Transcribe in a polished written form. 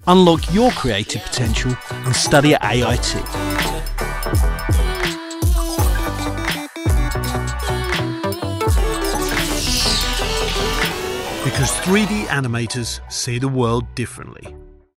Unlock your creative potential and study at AIT. Because 3D animators see the world differently.